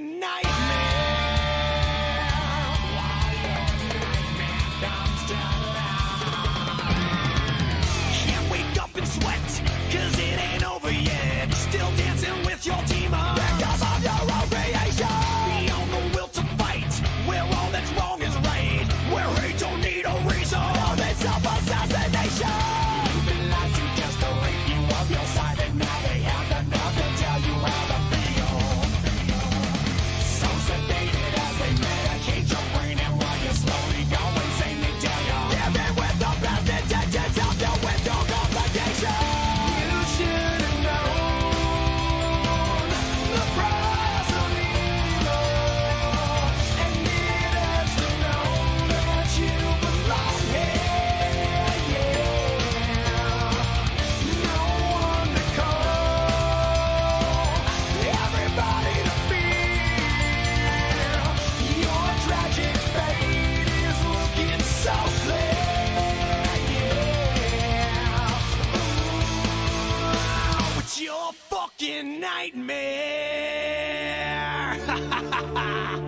fucking nightmare. Can't wake up and sweat, cause it ain't over yet. Still dancing with your demons because of your own creation. Beyond the will to fight, where all that's wrong is right, where hate don't need a reason. All this self-assassination. You've been lied to just to rape you of your side, and now they have enough to tell you how to feel. So sedated as they medicate your brain, and while you slowly go insane, they tell you living with the best intentions of you with no complication. You should have known the price of evil, and needed to know that you belong here. No one to call, everybody to feel. Your tragic fate is looking so clear. It's your fucking nightmare.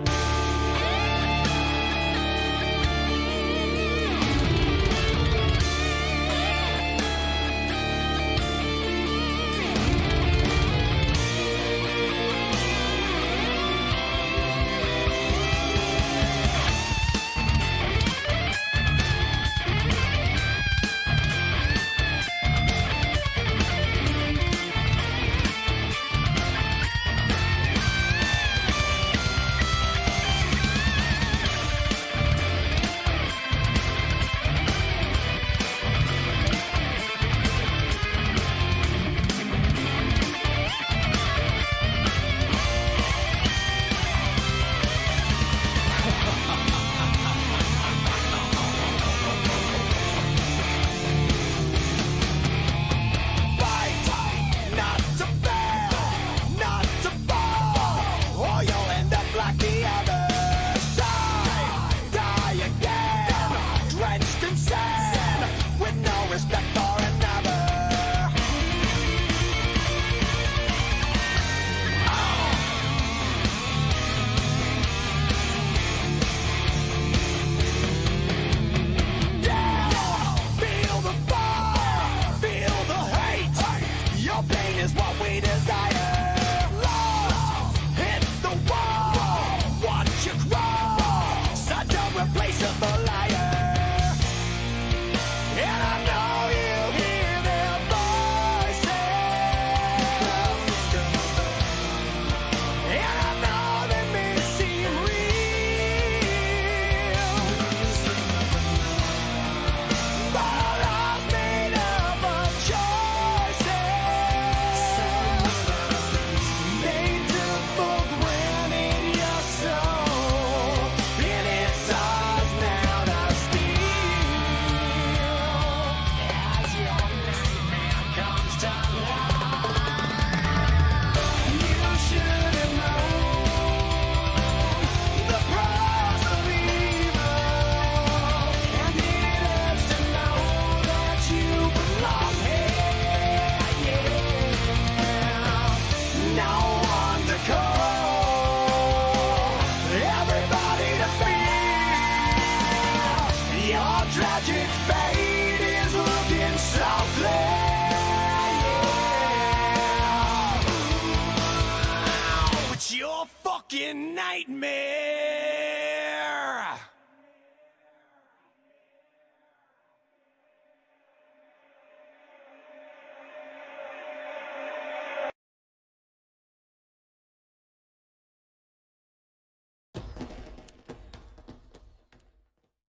Fucking nightmare.